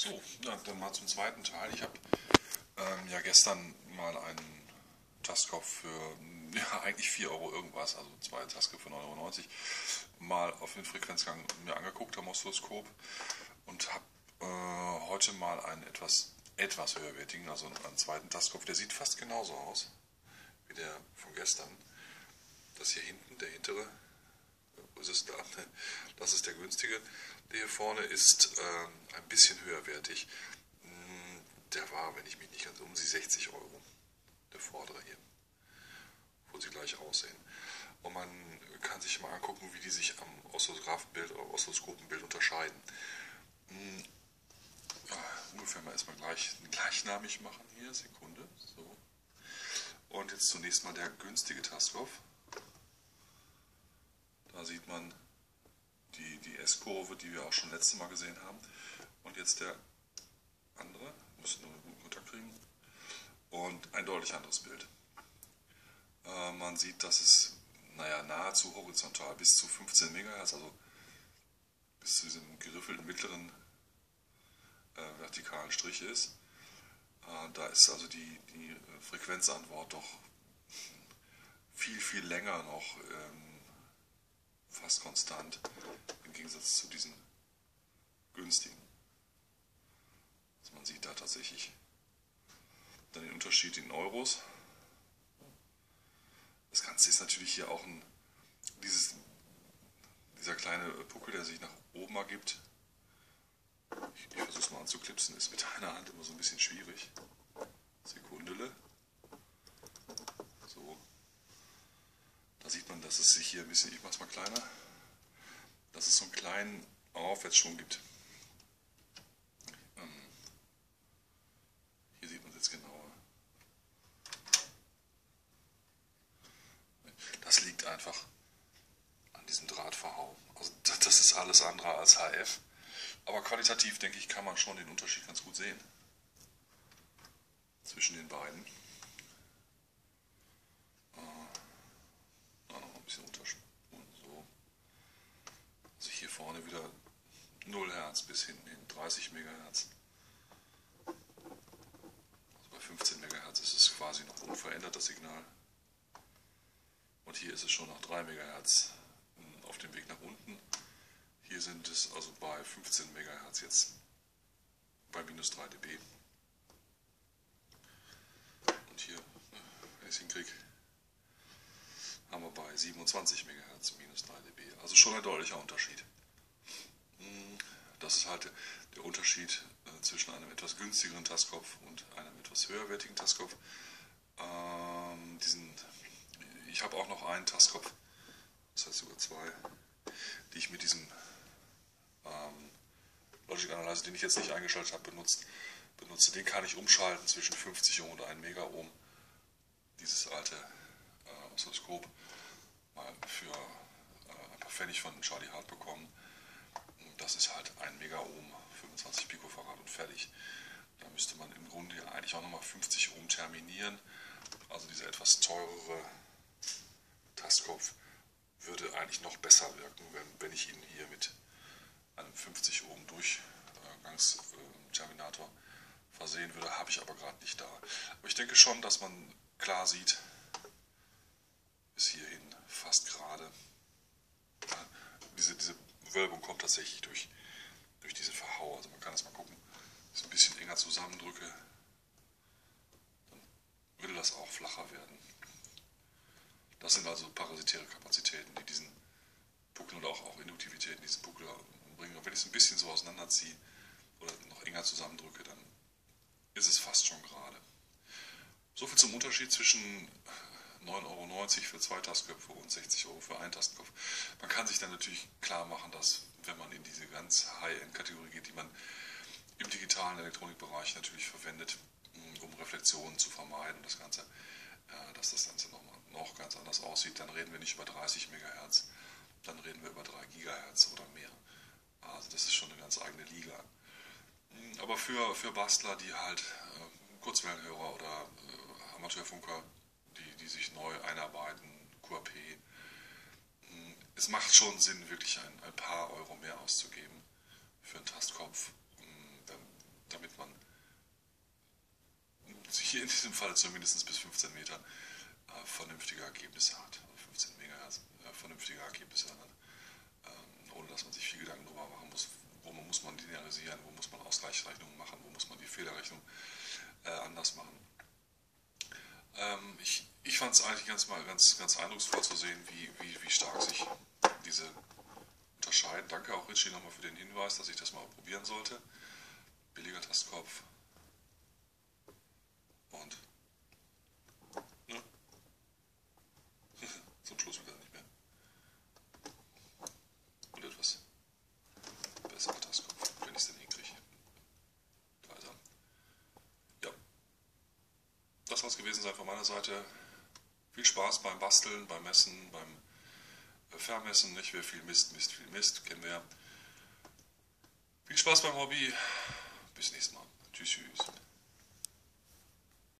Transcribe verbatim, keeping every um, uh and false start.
So, ja, dann mal zum zweiten Teil. Ich habe ähm, ja gestern mal einen Tastkopf für ja, eigentlich vier Euro irgendwas, also zwei Tastkopf für neun Euro neunzig, mal auf den Frequenzgang mir angeguckt am Oszilloskop und habe äh, heute mal einen etwas, etwas höherwertigen, also einen zweiten Tastkopf. Der sieht fast genauso aus wie der von gestern. Das hier hinten, der hintere, wo ist es da? Das ist der günstige. Der hier vorne ist ähm, ein bisschen höherwertig. Der war, wenn ich mich nicht ganz, um die sechzig Euro. Der vordere hier. Wo sie gleich aussehen. Und man kann sich mal angucken, wie die sich am Oszillographenbild oder Oszilloskopenbild unterscheiden. Hm. Ja, ungefähr mal erstmal gleich, gleichnamig machen hier. Sekunde. So. Und jetzt zunächst mal der günstige Tastkopf. Da sieht man die, die S-Kurve, die wir auch schon letztes Mal gesehen haben. Und jetzt der andere. Müssen nur einen guten Kontakt kriegen. Und ein deutlich anderes Bild. Äh, man sieht, dass es naja, nahezu horizontal bis zu fünfzehn Megahertz, also bis zu diesem geriffelten mittleren äh, vertikalen Strich ist. Äh, da ist also die, die Frequenzantwort doch viel, viel länger noch ähm, fast konstant im Gegensatz zu diesen günstigen. Also man sieht da tatsächlich dann den Unterschied in Euros. Das Ganze ist natürlich hier auch ein, dieses, dieser kleine Puckel, der sich nach oben ergibt. Ich, ich versuche es mal anzuklipsen, ist mit einer Hand immer so ein bisschen schwierig. Sekundele. So. Da sieht man, dass es sich hier ein bisschen, ich mache es mal kleiner, dass es so einen kleinen Aufwärtsschwung gibt. Ähm, hier sieht man es jetzt genauer. Das liegt einfach an diesem Drahtverhau. Also das ist alles andere als H F. Aber qualitativ, denke ich, kann man schon den Unterschied ganz gut sehen. Zwischen den beiden. Noch ein bisschen unterschieden. So. Also hier vorne wieder null Hertz bis hinten hin dreißig Megahertz. Also bei fünfzehn Megahertz ist es quasi noch unverändert, das Signal. Und hier ist es schon nach drei Megahertz auf dem Weg nach unten. Hier sind es also bei fünfzehn Megahertz jetzt bei minus drei dB. Und hier, wenn ich es hinkriege, haben wir bei siebenundzwanzig Megahertz minus drei dB. Also schon ein deutlicher Unterschied. Das ist halt der Unterschied zwischen einem etwas günstigeren Tastkopf und einem etwas höherwertigen Tastkopf. Ähm, diesen Ich habe auch noch einen Tastkopf, das heißt sogar zwei, die ich mit diesem ähm, Logic Analyzer, den ich jetzt nicht eingeschaltet habe, benutzt, benutze. Den kann ich umschalten zwischen fünfzig Ohm und ein Megaohm. Dieses alte äh, Oszilloskop mal für äh, ein paar Pfennig von Charlie Hart bekommen. Das ist halt ein Megaohm, fünfundzwanzig Picofarad und fertig. Da müsste man im Grunde ja eigentlich auch nochmal fünfzig Ohm terminieren. Also dieser etwas teurere Tastkopf würde eigentlich noch besser wirken, wenn, wenn ich ihn hier mit einem fünfzig Ohm Durchgangsterminator versehen würde, habe ich aber gerade nicht da. Aber ich denke schon, dass man klar sieht, bis hierhin fast gerade. Diese, diese Wölbung kommt tatsächlich durch, durch diesen Verhau. Also man kann das mal gucken, wenn ich es ein bisschen enger zusammendrücke, dann würde das auch flacher werden. Das sind also parasitäre Kapazitäten, die diesen Puckel oder auch, auch Induktivitäten diesen Puckel bringen. Und wenn ich es ein bisschen so auseinanderziehe oder noch enger zusammendrücke, dann ist es fast schon gerade. Soviel zum Unterschied zwischen neun Euro neunzig für zwei Tastköpfe und sechzig Euro für einen Tastkopf. Man kann sich dann natürlich klar machen, dass wenn man in diese ganz High-End-Kategorie geht, die man im digitalen Elektronikbereich natürlich verwendet, um Reflexionen zu vermeiden, das Ganze, dass das Ganze noch, noch ganz anders aussieht, dann reden wir nicht über dreißig Megahertz, dann reden wir über drei Gigahertz oder mehr. Also das ist schon eine ganz eigene Liga. Aber für, für Bastler, die halt äh, Kurzwellenhörer oder äh, Amateurfunker, die, die sich neu einarbeiten, Q A P, mh, es macht schon Sinn, wirklich ein, ein paar Euro mehr auszugeben für einen Tastkopf, mh, wenn, hier in diesem Fall zumindest bis fünfzehn Meter äh, vernünftige Ergebnisse hat. fünfzehn Megahertz äh, vernünftige Ergebnisse hat. Ähm, ohne dass man sich viel Gedanken darüber machen muss, wo man muss man linearisieren, wo muss man Ausgleichsrechnungen machen, wo muss man die Fehlerrechnung äh, anders machen. Ähm, ich ich fand es eigentlich ganz, mal ganz, ganz eindrucksvoll zu sehen, wie, wie, wie stark sich diese unterscheiden. Danke auch Richie nochmal für den Hinweis, dass ich das mal probieren sollte. Billiger Tastkopf. Und ne? Zum Schluss wieder nicht mehr. Und etwas besserer Tastkopf, wenn ich es denn hinkriege. Leiser. Ja. Das soll es gewesen sein von meiner Seite. Viel Spaß beim Basteln, beim Messen, beim Vermessen. Nicht? Wer viel misst, misst viel Mist. Kennen wir ja. Viel Spaß beim Hobby. Bis nächstes Mal. Tschüss. Tschüss.